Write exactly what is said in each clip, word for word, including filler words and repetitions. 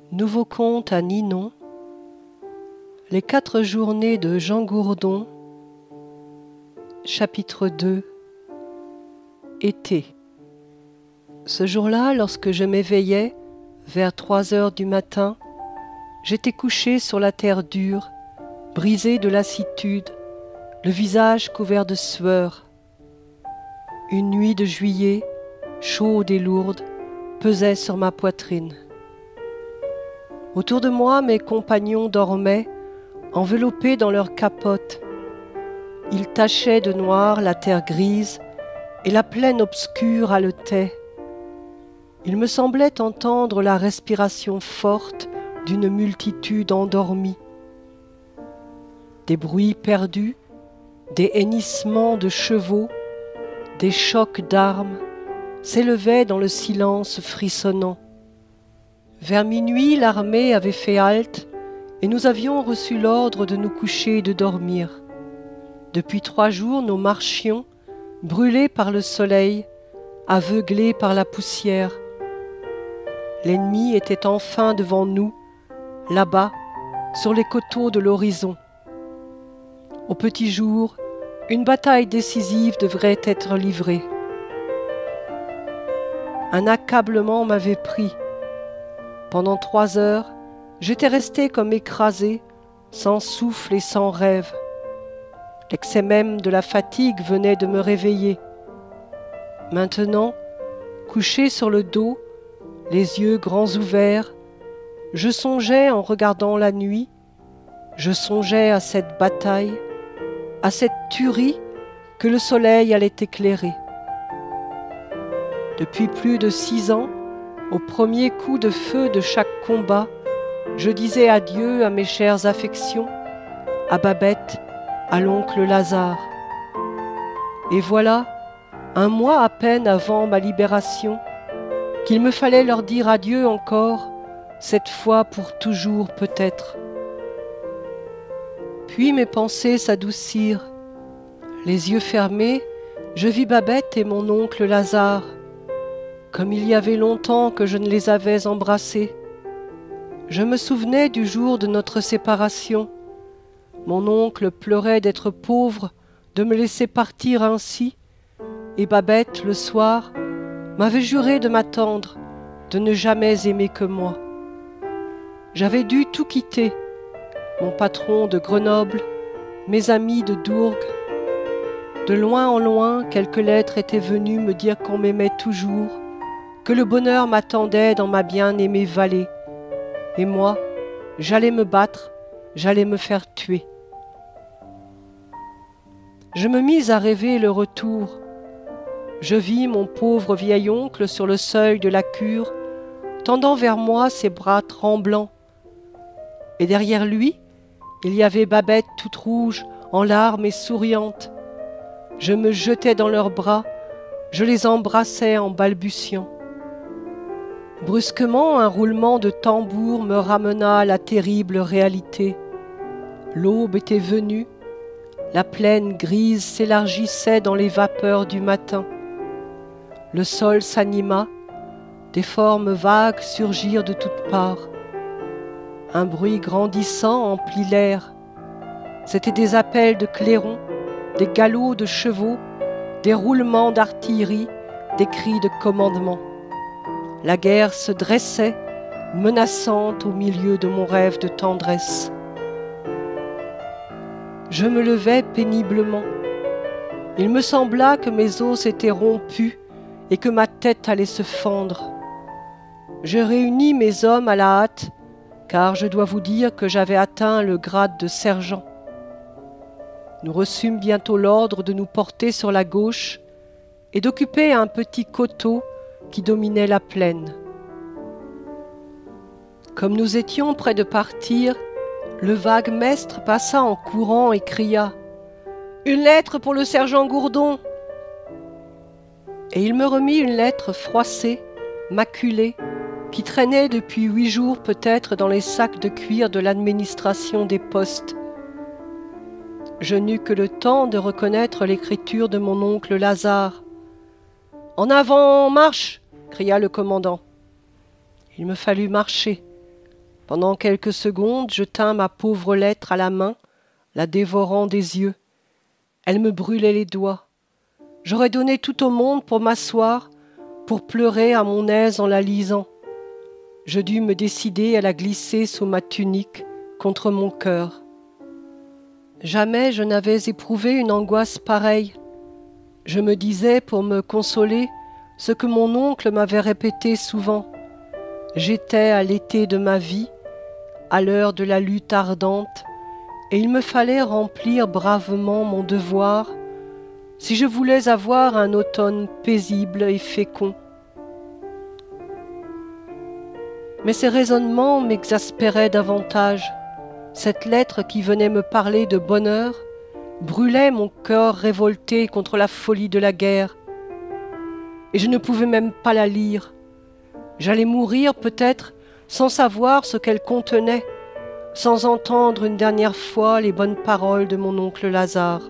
Nouveau conte à Ninon. Les quatre journées de Jean Gourdon. Chapitre deux. Été. Ce jour-là, lorsque je m'éveillais, vers trois heures du matin, j'étais couché sur la terre dure, brisé de lassitude, le visage couvert de sueur. Une nuit de juillet, chaude et lourde, pesait sur ma poitrine. Autour de moi, mes compagnons dormaient, enveloppés dans leurs capotes. Ils tachaient de noir la terre grise et la plaine obscure haletait. Il me semblait entendre la respiration forte d'une multitude endormie. Des bruits perdus, des hennissements de chevaux, des chocs d'armes s'élevaient dans le silence frissonnant. Vers minuit, l'armée avait fait halte et nous avions reçu l'ordre de nous coucher et de dormir. Depuis trois jours, nous marchions, brûlés par le soleil, aveuglés par la poussière. L'ennemi était enfin devant nous, là-bas, sur les coteaux de l'horizon. Au petit jour, une bataille décisive devrait être livrée. Un accablement m'avait pris. Pendant trois heures, j'étais resté comme écrasé, sans souffle et sans rêve. L'excès même de la fatigue venait de me réveiller. Maintenant, couché sur le dos, les yeux grands ouverts, je songeais en regardant la nuit, je songeais à cette bataille, à cette tuerie que le soleil allait éclairer. Depuis plus de six ans, au premier coup de feu de chaque combat, je disais adieu à mes chères affections, à Babette, à l'oncle Lazare. Et voilà, un mois à peine avant ma libération, qu'il me fallait leur dire adieu encore, cette fois pour toujours peut-être. Puis mes pensées s'adoucirent. Les yeux fermés, je vis Babette et mon oncle Lazare, comme il y avait longtemps que je ne les avais embrassés. Je me souvenais du jour de notre séparation. Mon oncle pleurait d'être pauvre, de me laisser partir ainsi, et Babette, le soir, m'avait juré de m'attendre, de ne jamais aimer que moi. J'avais dû tout quitter, mon patron de Grenoble, mes amis de Dourgues. De loin en loin, quelques lettres étaient venues me dire qu'on m'aimait toujours, que le bonheur m'attendait dans ma bien-aimée vallée. Et moi, j'allais me battre, j'allais me faire tuer. Je me mis à rêver le retour. Je vis mon pauvre vieil oncle sur le seuil de la cure, tendant vers moi ses bras tremblants. Et derrière lui, il y avait Babette toute rouge, en larmes et souriante. Je me jetais dans leurs bras, je les embrassais en balbutiant. Brusquement, un roulement de tambour me ramena à la terrible réalité. L'aube était venue, la plaine grise s'élargissait dans les vapeurs du matin. Le sol s'anima, des formes vagues surgirent de toutes parts. Un bruit grandissant emplit l'air. C'étaient des appels de clairons, des galops de chevaux, des roulements d'artillerie, des cris de commandement. La guerre se dressait, menaçante au milieu de mon rêve de tendresse. Je me levai péniblement. Il me sembla que mes os étaient rompus et que ma tête allait se fendre. Je réunis mes hommes à la hâte, car je dois vous dire que j'avais atteint le grade de sergent. Nous reçûmes bientôt l'ordre de nous porter sur la gauche et d'occuper un petit coteau qui dominait la plaine. Comme nous étions près de partir, le vague mestre passa en courant et cria « Une lettre pour le sergent Gourdon !» Et il me remit une lettre froissée, maculée, qui traînait depuis huit jours peut-être dans les sacs de cuir de l'administration des postes. Je n'eus que le temps de reconnaître l'écriture de mon oncle Lazare. « En avant, marche !» cria le commandant. Il me fallut marcher. Pendant quelques secondes, je tins ma pauvre lettre à la main, la dévorant des yeux. Elle me brûlait les doigts. J'aurais donné tout au monde pour m'asseoir, pour pleurer à mon aise en la lisant. Je dus me décider à la glisser sous ma tunique, contre mon cœur. Jamais je n'avais éprouvé une angoisse pareille. Je me disais, pour me consoler, ce que mon oncle m'avait répété souvent. J'étais à l'été de ma vie, à l'heure de la lutte ardente, et il me fallait remplir bravement mon devoir si je voulais avoir un automne paisible et fécond. Mais ces raisonnements m'exaspéraient davantage. Cette lettre qui venait me parler de bonheur brûlait mon cœur révolté contre la folie de la guerre. Et je ne pouvais même pas la lire. J'allais mourir peut-être sans savoir ce qu'elle contenait, sans entendre une dernière fois les bonnes paroles de mon oncle Lazare.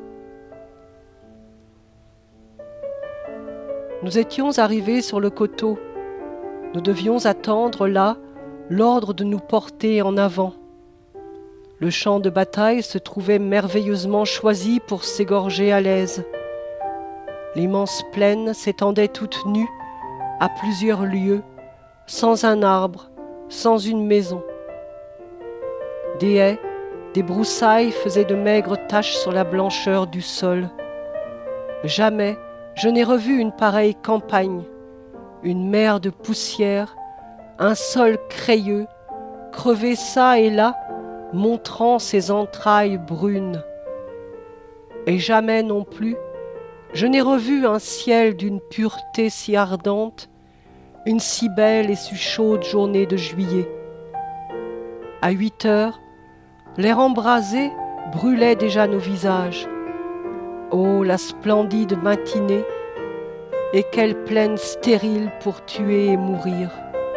Nous étions arrivés sur le coteau. Nous devions attendre là l'ordre de nous porter en avant. Le champ de bataille se trouvait merveilleusement choisi pour s'égorger à l'aise. L'immense plaine s'étendait toute nue à plusieurs lieues, sans un arbre, sans une maison. Des haies, des broussailles faisaient de maigres taches sur la blancheur du sol. Jamais je n'ai revu une pareille campagne, une mer de poussière, un sol crayeux, crevé çà et là, montrant ses entrailles brunes. Et jamais non plus, je n'ai revu un ciel d'une pureté si ardente, une si belle et si chaude journée de juillet. À huit heures, l'air embrasé brûlait déjà nos visages. Oh, la splendide matinée, et quelle plaine stérile pour tuer et mourir.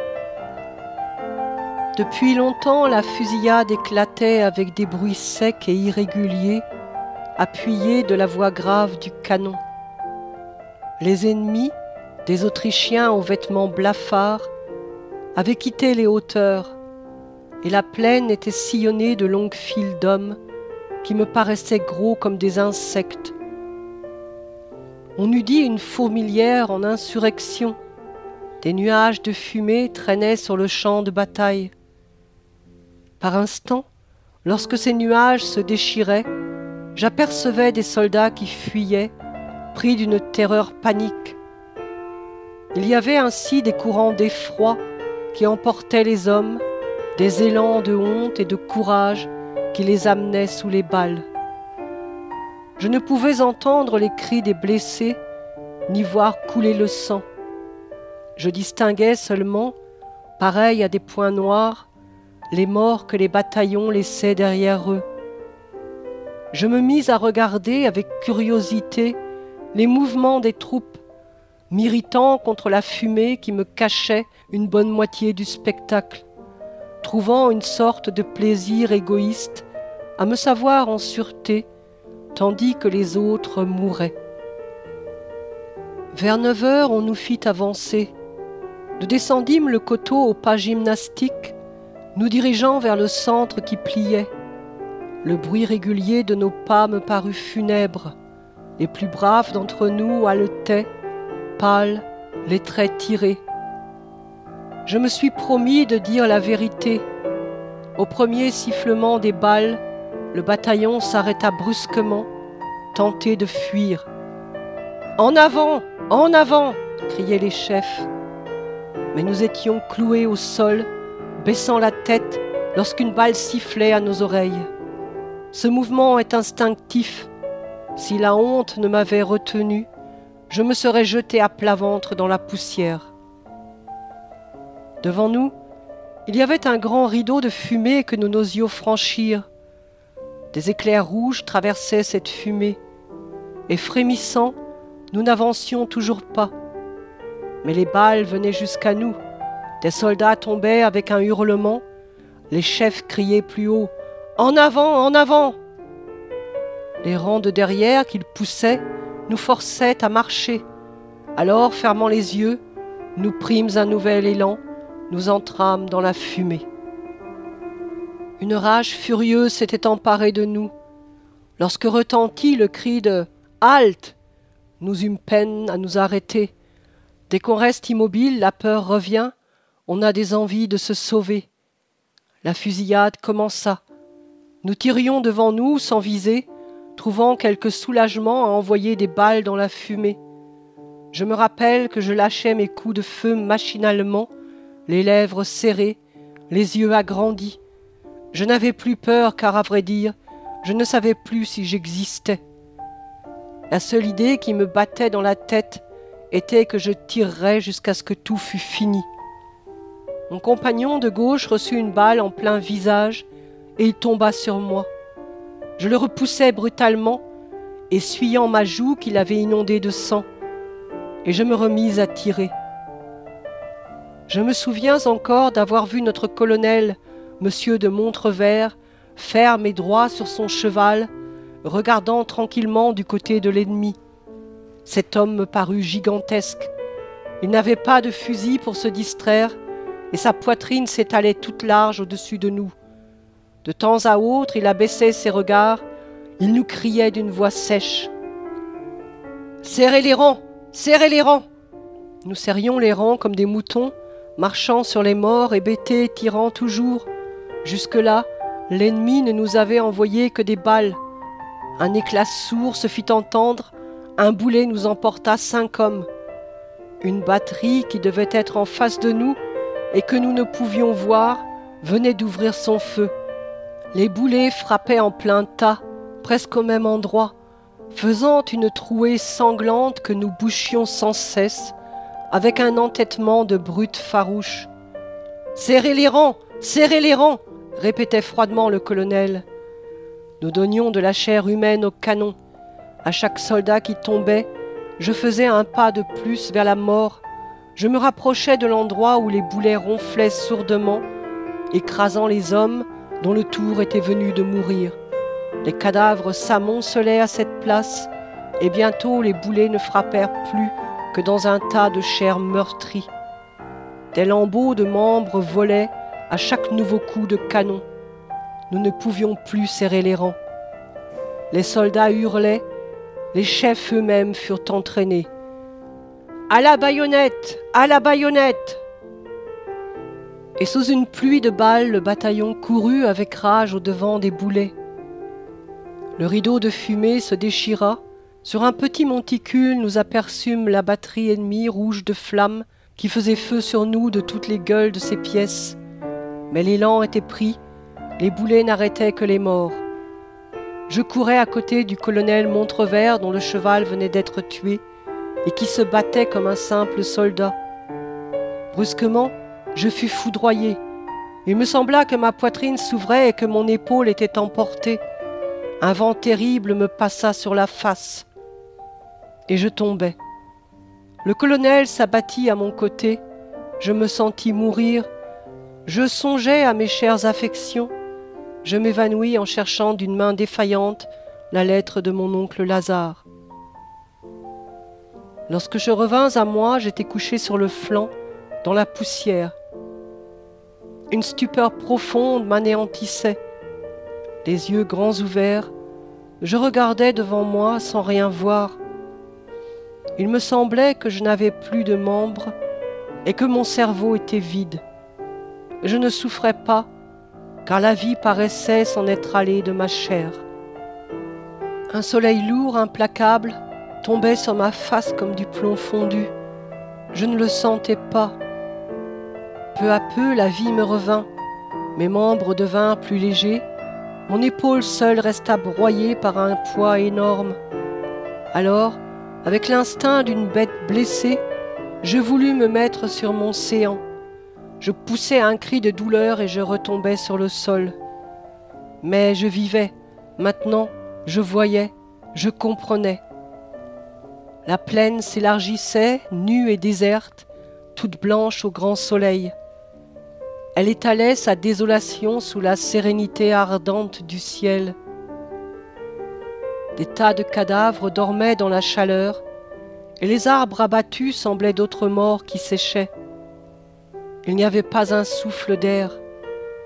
Depuis longtemps, la fusillade éclatait avec des bruits secs et irréguliers, appuyés de la voix grave du canon. Les ennemis, des Autrichiens aux vêtements blafards, avaient quitté les hauteurs, et la plaine était sillonnée de longues files d'hommes qui me paraissaient gros comme des insectes. On eût dit une fourmilière en insurrection. Des nuages de fumée traînaient sur le champ de bataille. Par instants, lorsque ces nuages se déchiraient, j'apercevais des soldats qui fuyaient, pris d'une terreur panique. Il y avait ainsi des courants d'effroi qui emportaient les hommes, des élans de honte et de courage qui les amenaient sous les balles. Je ne pouvais entendre les cris des blessés, ni voir couler le sang. Je distinguais seulement, pareils à des points noirs, les morts que les bataillons laissaient derrière eux. Je me mis à regarder avec curiosité les mouvements des troupes, m'irritant contre la fumée qui me cachait une bonne moitié du spectacle, trouvant une sorte de plaisir égoïste à me savoir en sûreté, tandis que les autres mouraient. Vers neuf heures, on nous fit avancer. Nous descendîmes le coteau au pas gymnastique, nous dirigeant vers le centre qui pliait. Le bruit régulier de nos pas me parut funèbre. Les plus braves d'entre nous haletaient, pâles, les traits tirés. Je me suis promis de dire la vérité. Au premier sifflement des balles, le bataillon s'arrêta brusquement, tenté de fuir. « En avant! En avant !» criaient les chefs. Mais nous étions cloués au sol, baissant la tête lorsqu'une balle sifflait à nos oreilles. Ce mouvement est instinctif. Si la honte ne m'avait retenu, je me serais jeté à plat ventre dans la poussière. Devant nous, il y avait un grand rideau de fumée que nous n'osions franchir. Des éclairs rouges traversaient cette fumée, et frémissant, nous n'avancions toujours pas. Mais les balles venaient jusqu'à nous. Des soldats tombaient avec un hurlement. Les chefs criaient plus haut « En avant, en avant !» Les rangs de derrière qu'ils poussaient nous forçaient à marcher. Alors, fermant les yeux, nous prîmes un nouvel élan, nous entrâmes dans la fumée. Une rage furieuse s'était emparée de nous. Lorsque retentit le cri de « Halte !», nous eûmes peine à nous arrêter. Dès qu'on reste immobile, la peur revient, on a des envies de se sauver. La fusillade commença. Nous tirions devant nous sans viser, trouvant quelque soulagement à envoyer des balles dans la fumée. Je me rappelle que je lâchais mes coups de feu machinalement, les lèvres serrées, les yeux agrandis. Je n'avais plus peur car, à vrai dire, je ne savais plus si j'existais. La seule idée qui me battait dans la tête était que je tirerais jusqu'à ce que tout fût fini. Mon compagnon de gauche reçut une balle en plein visage et il tomba sur moi. Je le repoussai brutalement, essuyant ma joue qu'il avait inondée de sang, et je me remis à tirer. Je me souviens encore d'avoir vu notre colonel, monsieur de Montrevert, ferme et droit sur son cheval, regardant tranquillement du côté de l'ennemi. Cet homme me parut gigantesque. Il n'avait pas de fusil pour se distraire, et sa poitrine s'étalait toute large au-dessus de nous. De temps à autre, il abaissait ses regards, il nous criait d'une voix sèche. « Serrez les rangs! Serrez les rangs !» Nous serrions les rangs comme des moutons, marchant sur les morts, hébétés, tirant toujours. Jusque-là, l'ennemi ne nous avait envoyé que des balles. Un éclat sourd se fit entendre, un boulet nous emporta cinq hommes. Une batterie qui devait être en face de nous et que nous ne pouvions voir venait d'ouvrir son feu. Les boulets frappaient en plein tas, presque au même endroit, faisant une trouée sanglante que nous bouchions sans cesse, avec un entêtement de brutes farouches. « Serrez les rangs! Serrez les rangs !» répétait froidement le colonel. Nous donnions de la chair humaine au canon. À chaque soldat qui tombait, je faisais un pas de plus vers la mort. Je me rapprochais de l'endroit où les boulets ronflaient sourdement, écrasant les hommes dont le tour était venu de mourir. Les cadavres s'amoncelaient à cette place, et bientôt les boulets ne frappèrent plus que dans un tas de chair meurtrie. Des lambeaux de membres volaient à chaque nouveau coup de canon. Nous ne pouvions plus serrer les rangs. Les soldats hurlaient, les chefs eux-mêmes furent entraînés. « À la baïonnette! À la baïonnette !» Et sous une pluie de balles, le bataillon courut avec rage au-devant des boulets. Le rideau de fumée se déchira. Sur un petit monticule, nous aperçûmes la batterie ennemie rouge de flammes qui faisait feu sur nous de toutes les gueules de ses pièces. Mais l'élan était pris, les boulets n'arrêtaient que les morts. Je courais à côté du colonel Montrevert dont le cheval venait d'être tué et qui se battait comme un simple soldat. Brusquement, je fus foudroyé. Il me sembla que ma poitrine s'ouvrait et que mon épaule était emportée. Un vent terrible me passa sur la face. Et je tombai. Le colonel s'abattit à mon côté. Je me sentis mourir. Je songeais à mes chères affections. Je m'évanouis en cherchant d'une main défaillante la lettre de mon oncle Lazare. Lorsque je revins à moi, j'étais couché sur le flanc, dans la poussière. Une stupeur profonde m'anéantissait. Les yeux grands ouverts, je regardais devant moi sans rien voir. Il me semblait que je n'avais plus de membres et que mon cerveau était vide. Je ne souffrais pas, car la vie paraissait s'en être allée de ma chair. Un soleil lourd, implacable, tombait sur ma face comme du plomb fondu. Je ne le sentais pas. Peu à peu, la vie me revint. Mes membres devinrent plus légers. Mon épaule seule resta broyée par un poids énorme. Alors, avec l'instinct d'une bête blessée, je voulus me mettre sur mon séant. Je poussai un cri de douleur et je retombais sur le sol. Mais je vivais. Maintenant, je voyais, je comprenais. La plaine s'élargissait, nue et déserte, toute blanche au grand soleil. Elle étalait sa désolation sous la sérénité ardente du ciel. Des tas de cadavres dormaient dans la chaleur, et les arbres abattus semblaient d'autres morts qui séchaient. Il n'y avait pas un souffle d'air.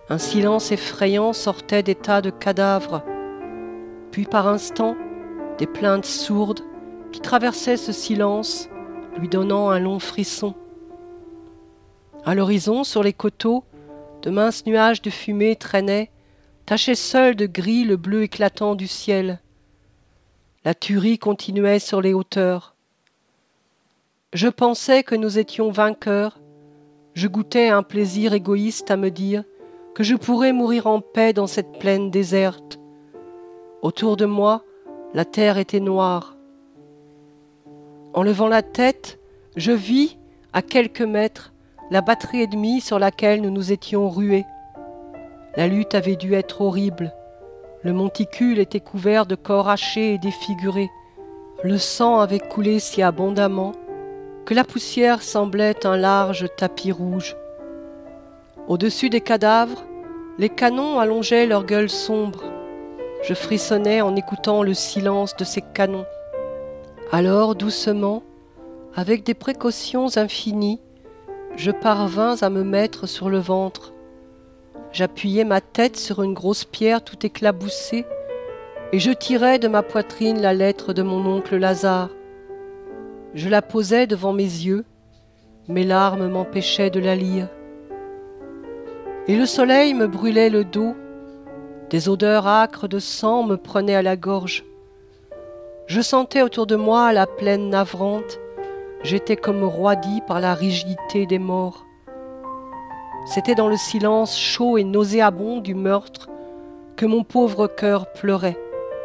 Un silence effrayant sortait des tas de cadavres. Puis par instants, des plaintes sourdes qui traversaient ce silence, lui donnant un long frisson. À l'horizon, sur les coteaux, de minces nuages de fumée traînaient, tachaient seuls de gris le bleu éclatant du ciel. La tuerie continuait sur les hauteurs. Je pensais que nous étions vainqueurs. Je goûtais un plaisir égoïste à me dire que je pourrais mourir en paix dans cette plaine déserte. Autour de moi, la terre était noire. En levant la tête, je vis, à quelques mètres, la batterie ennemie sur laquelle nous nous étions rués. La lutte avait dû être horrible. Le monticule était couvert de corps hachés et défigurés. Le sang avait coulé si abondamment que la poussière semblait un large tapis rouge. Au-dessus des cadavres, les canons allongeaient leurs gueules sombres. Je frissonnais en écoutant le silence de ces canons. Alors, doucement, avec des précautions infinies, je parvins à me mettre sur le ventre. J'appuyai ma tête sur une grosse pierre tout éclaboussée et je tirai de ma poitrine la lettre de mon oncle Lazare. Je la posai devant mes yeux, mes larmes m'empêchaient de la lire. Et le soleil me brûlait le dos, des odeurs âcres de sang me prenaient à la gorge. Je sentais autour de moi la plaine navrante, j'étais comme roidi par la rigidité des morts. C'était dans le silence chaud et nauséabond du meurtre que mon pauvre cœur pleurait.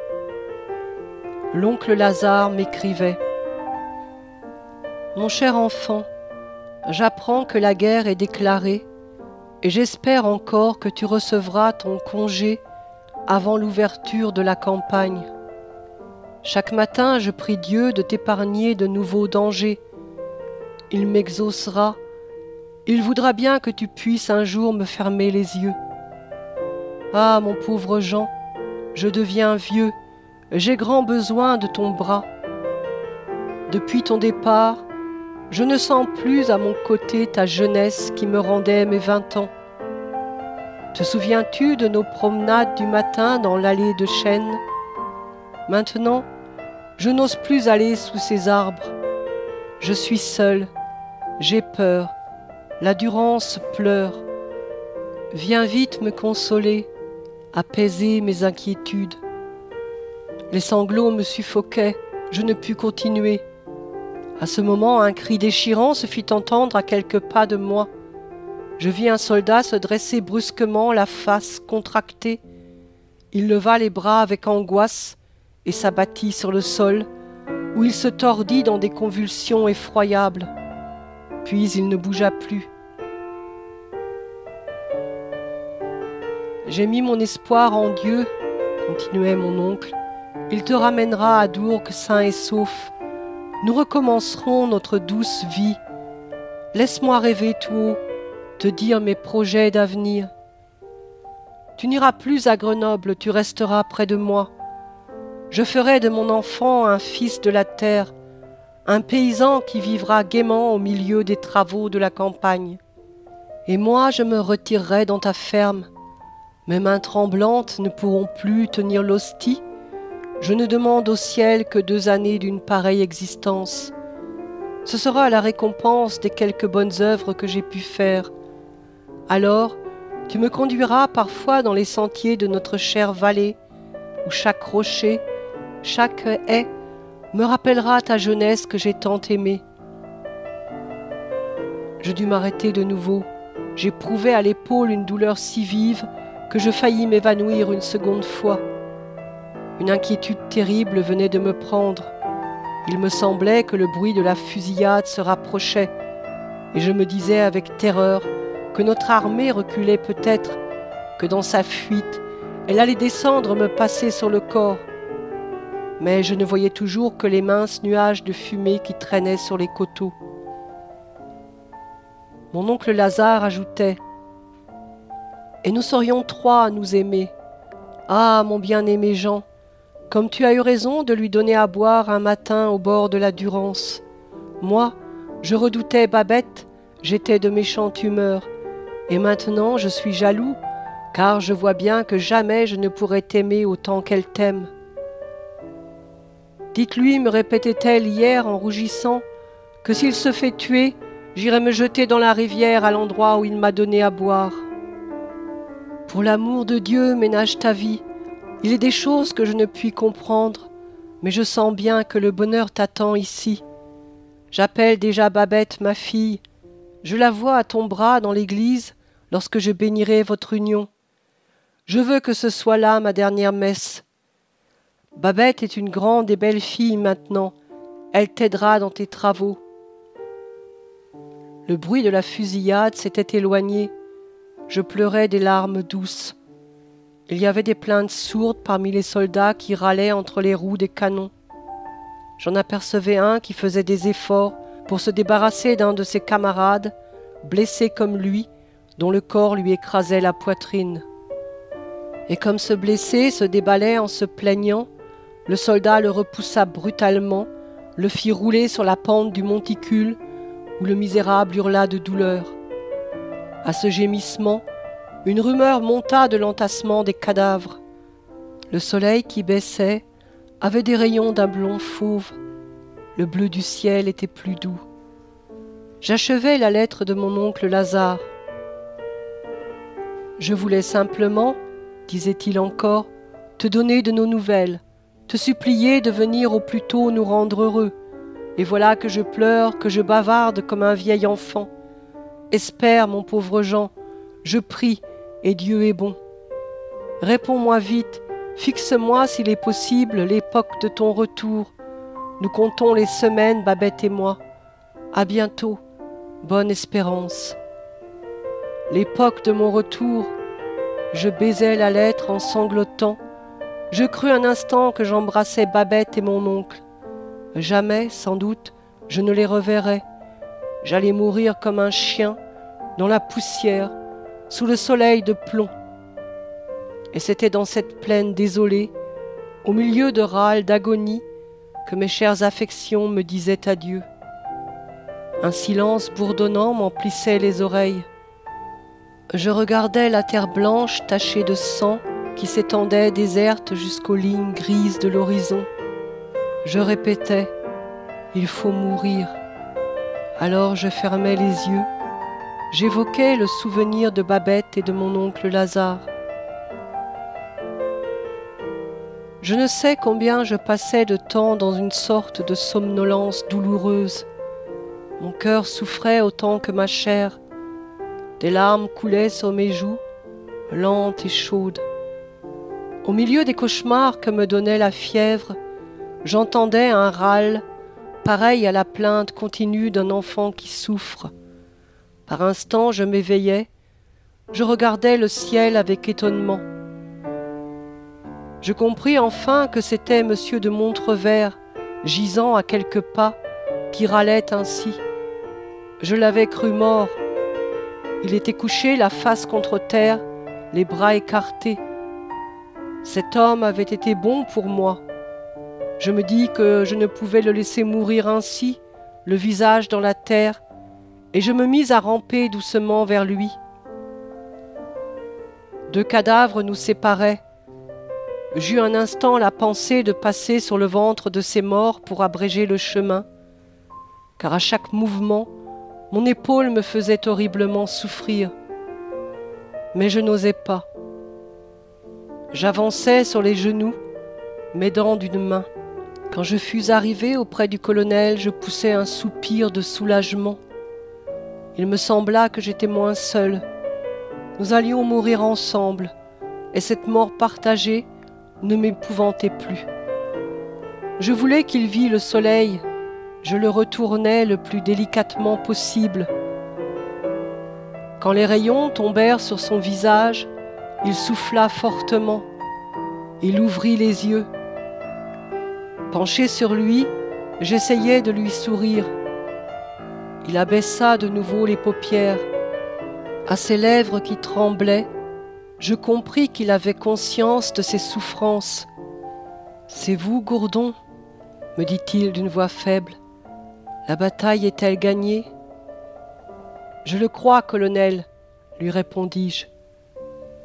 L'oncle Lazare m'écrivait « Mon cher enfant, j'apprends que la guerre est déclarée et j'espère encore que tu recevras ton congé avant l'ouverture de la campagne. Chaque matin, je prie Dieu de t'épargner de nouveaux dangers. Il m'exaucera. Il voudra bien que tu puisses un jour me fermer les yeux. Ah, mon pauvre Jean, je deviens vieux, j'ai grand besoin de ton bras. Depuis ton départ, je ne sens plus à mon côté ta jeunesse qui me rendait mes vingt ans. Te souviens-tu de nos promenades du matin dans l'allée de chênes? Maintenant, je n'ose plus aller sous ces arbres. Je suis seul, j'ai peur, la Durance pleure. Viens vite me consoler, apaiser mes inquiétudes. Les sanglots me suffoquaient, je ne pus continuer. À ce moment, un cri déchirant se fit entendre à quelques pas de moi. Je vis un soldat se dresser brusquement, la face contractée. Il leva les bras avec angoisse et s'abattit sur le sol, où il se tordit dans des convulsions effroyables. Puis il ne bougea plus. J'ai mis mon espoir en Dieu, continuait mon oncle. Il te ramènera à Dourques sain et sauf. Nous recommencerons notre douce vie. Laisse-moi rêver tout haut, te dire mes projets d'avenir. Tu n'iras plus à Grenoble, tu resteras près de moi. Je ferai de mon enfant un fils de la terre, un paysan qui vivra gaiement au milieu des travaux de la campagne. Et moi, je me retirerai dans ta ferme. Mes mains tremblantes ne pourront plus tenir l'hostie. Je ne demande au ciel que deux années d'une pareille existence. Ce sera la récompense des quelques bonnes œuvres que j'ai pu faire. Alors, tu me conduiras parfois dans les sentiers de notre chère vallée, où chaque rocher, chaque haie me rappellera ta jeunesse que j'ai tant aimée. Je dus m'arrêter de nouveau. J'éprouvais à l'épaule une douleur si vive que je faillis m'évanouir une seconde fois. Une inquiétude terrible venait de me prendre. Il me semblait que le bruit de la fusillade se rapprochait, et je me disais avec terreur que notre armée reculait peut-être, que dans sa fuite, elle allait descendre me passer sur le corps. Mais je ne voyais toujours que les minces nuages de fumée qui traînaient sur les coteaux. Mon oncle Lazare ajoutait « Et nous serions trois à nous aimer. Ah, mon bien-aimé Jean, comme tu as eu raison de lui donner à boire un matin au bord de la Durance. Moi, je redoutais Babette, j'étais de méchante humeur, et maintenant je suis jaloux car je vois bien que jamais je ne pourrai t'aimer autant qu'elle t'aime. Dites-lui, me répétait-elle hier en rougissant, que s'il se fait tuer, j'irai me jeter dans la rivière à l'endroit où il m'a donné à boire. Pour l'amour de Dieu, ménage ta vie. Il est des choses que je ne puis comprendre, mais je sens bien que le bonheur t'attend ici. J'appelle déjà Babette, ma fille. Je la vois à ton bras dans l'église lorsque je bénirai votre union. Je veux que ce soit là ma dernière messe. Babette est une grande et belle fille maintenant. Elle t'aidera dans tes travaux. Le bruit de la fusillade s'était éloigné. Je pleurais des larmes douces. Il y avait des plaintes sourdes parmi les soldats qui râlaient entre les roues des canons. J'en apercevais un qui faisait des efforts pour se débarrasser d'un de ses camarades, blessé comme lui, dont le corps lui écrasait la poitrine. Et comme ce blessé se déballait en se plaignant, le soldat le repoussa brutalement, le fit rouler sur la pente du monticule, où le misérable hurla de douleur. À ce gémissement, une rumeur monta de l'entassement des cadavres. Le soleil qui baissait avait des rayons d'un blond fauve. Le bleu du ciel était plus doux. J'achevai la lettre de mon oncle Lazare. « Je voulais simplement, disait-il encore, te donner de nos nouvelles, te supplier de venir au plus tôt nous rendre heureux. Et voilà que je pleure, que je bavarde comme un vieil enfant. Espère, mon pauvre Jean, je prie, et Dieu est bon. Réponds-moi vite, fixe-moi s'il est possible l'époque de ton retour. Nous comptons les semaines, Babette et moi. À bientôt, bonne espérance. » L'époque de mon retour, je baisais la lettre en sanglotant. Je crus un instant que j'embrassais Babette et mon oncle. Jamais, sans doute, je ne les reverrais. J'allais mourir comme un chien, dans la poussière, sous le soleil de plomb. Et c'était dans cette plaine désolée, au milieu de râles d'agonie, que mes chères affections me disaient adieu. Un silence bourdonnant m'emplissait les oreilles. Je regardais la terre blanche tachée de sang qui s'étendait déserte jusqu'aux lignes grises de l'horizon. Je répétais « Il faut mourir ». Alors je fermais les yeux. J'évoquais le souvenir de Babette et de mon oncle Lazare. Je ne sais combien je passais de temps dans une sorte de somnolence douloureuse. Mon cœur souffrait autant que ma chair. Des larmes coulaient sur mes joues, lentes et chaudes. Au milieu des cauchemars que me donnait la fièvre, j'entendais un râle, pareil à la plainte continue d'un enfant qui souffre. Par instants, je m'éveillais, je regardais le ciel avec étonnement. Je compris enfin que c'était monsieur de Montrevert, gisant à quelques pas, qui râlait ainsi. Je l'avais cru mort. Il était couché la face contre terre, les bras écartés. Cet homme avait été bon pour moi. Je me dis que je ne pouvais le laisser mourir ainsi, le visage dans la terre, et je me mis à ramper doucement vers lui. Deux cadavres nous séparaient. J'eus un instant la pensée de passer sur le ventre de ces morts pour abréger le chemin, car à chaque mouvement, mon épaule me faisait horriblement souffrir. Mais je n'osais pas. J'avançais sur les genoux, m'aidant d'une main. Quand je fus arrivé auprès du colonel, je poussai un soupir de soulagement. Il me sembla que j'étais moins seul. Nous allions mourir ensemble, et cette mort partagée ne m'épouvantait plus. Je voulais qu'il vît le soleil, je le retournais le plus délicatement possible. Quand les rayons tombèrent sur son visage, il souffla fortement. Il ouvrit les yeux. Penché sur lui, j'essayai de lui sourire. Il abaissa de nouveau les paupières. À ses lèvres qui tremblaient, je compris qu'il avait conscience de ses souffrances. « C'est vous, Gourdon ?» me dit-il d'une voix faible. « La bataille est-elle gagnée ?» « Je le crois, colonel, lui répondis-je.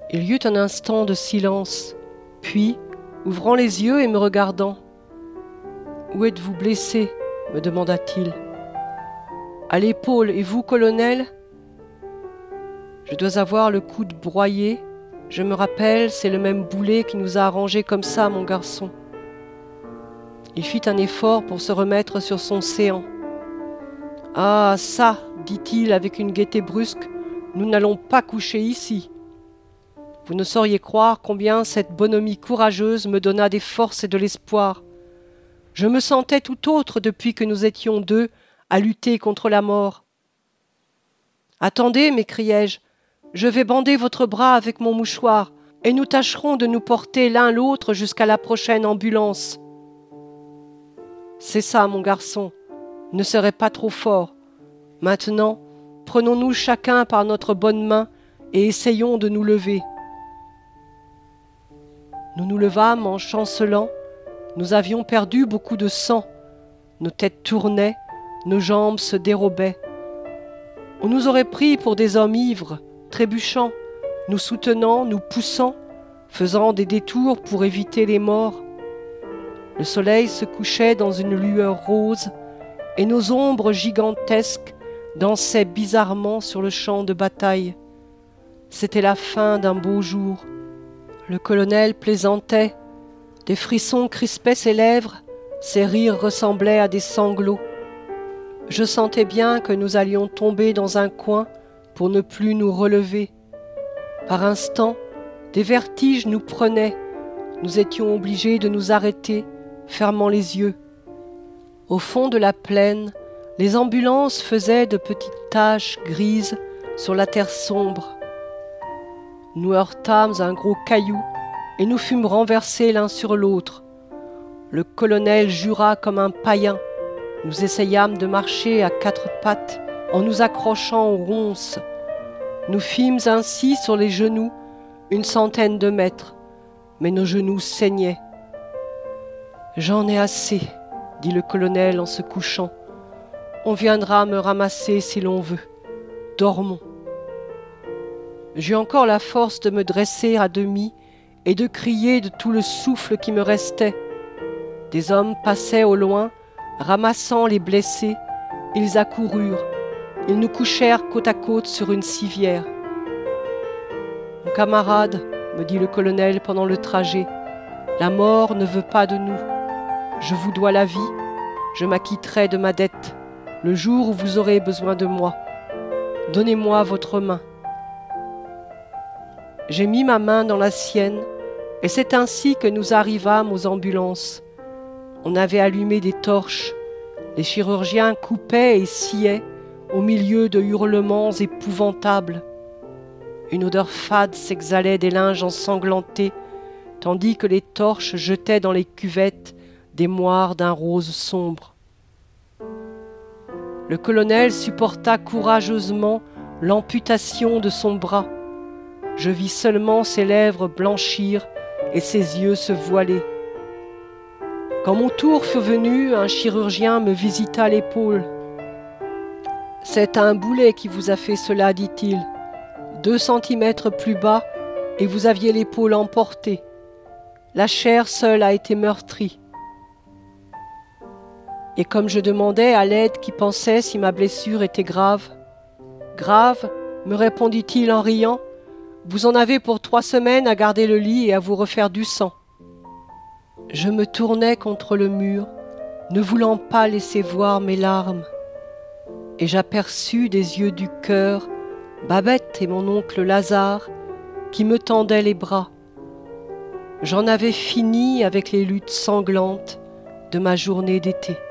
Il y eut un instant de silence, puis, ouvrant les yeux et me regardant, « Où êtes-vous blessé ?» me demanda-t-il. « À l'épaule, et vous, colonel ?»« Je dois avoir le coude broyé. Je me rappelle, c'est le même boulet qui nous a arrangés comme ça, mon garçon. » Il fit un effort pour se remettre sur son séant. « Ah, ça, dit-il avec une gaieté brusque, nous n'allons pas coucher ici. » Vous ne sauriez croire combien cette bonhomie courageuse me donna des forces et de l'espoir. Je me sentais tout autre depuis que nous étions deux à lutter contre la mort. « Attendez, m'écriai-je, je vais bander votre bras avec mon mouchoir, et nous tâcherons de nous porter l'un l'autre jusqu'à la prochaine ambulance. » C'est ça, mon garçon, ne serait pas trop fort. Maintenant, prenons-nous chacun par notre bonne main et essayons de nous lever. Nous nous levâmes en chancelant. Nous avions perdu beaucoup de sang. Nos têtes tournaient, nos jambes se dérobaient. On nous aurait pris pour des hommes ivres, trébuchant, nous soutenant, nous poussant, faisant des détours pour éviter les morts. Le soleil se couchait dans une lueur rose, et nos ombres gigantesques dansaient bizarrement sur le champ de bataille. C'était la fin d'un beau jour. Le colonel plaisantait, des frissons crispaient ses lèvres, ses rires ressemblaient à des sanglots. Je sentais bien que nous allions tomber dans un coin pour ne plus nous relever. Par instants, des vertiges nous prenaient. Nous étions obligés de nous arrêter, fermant les yeux. Au fond de la plaine, les ambulances faisaient de petites taches grises sur la terre sombre. Nous heurtâmes un gros caillou et nous fûmes renversés l'un sur l'autre. Le colonel jura comme un païen. Nous essayâmes de marcher à quatre pattes en nous accrochant aux ronces. Nous fîmes ainsi sur les genoux une centaine de mètres, mais nos genoux saignaient. « J'en ai assez, » dit le colonel en se couchant. « On viendra me ramasser si l'on veut. Dormons. » J'eus encore la force de me dresser à demi et de crier de tout le souffle qui me restait. Des hommes passaient au loin, ramassant les blessés. Ils accoururent. Ils nous couchèrent côte à côte sur une civière. « Mon camarade, » me dit le colonel pendant le trajet, « la mort ne veut pas de nous. Je vous dois la vie, je m'acquitterai de ma dette, le jour où vous aurez besoin de moi. Donnez-moi votre main. » J'ai mis ma main dans la sienne, et c'est ainsi que nous arrivâmes aux ambulances. On avait allumé des torches, les chirurgiens coupaient et sciaient au milieu de hurlements épouvantables. Une odeur fade s'exhalait des linges ensanglantés, tandis que les torches jetaient dans les cuvettes des moires d'un rose sombre. Le colonel supporta courageusement l'amputation de son bras. Je vis seulement ses lèvres blanchir et ses yeux se voiler. Quand mon tour fut venu, un chirurgien me visita l'épaule. « C'est un boulet qui vous a fait cela, dit-il. Deux centimètres plus bas, et vous aviez l'épaule emportée. La chair seule a été meurtrie. » Et comme je demandais à l'aide qui pensait si ma blessure était grave, « Grave, me répondit-il en riant, vous en avez pour trois semaines à garder le lit et à vous refaire du sang. » Je me tournai contre le mur, ne voulant pas laisser voir mes larmes, et j'aperçus des yeux du cœur Babette et mon oncle Lazare qui me tendaient les bras. J'en avais fini avec les luttes sanglantes de ma journée d'été.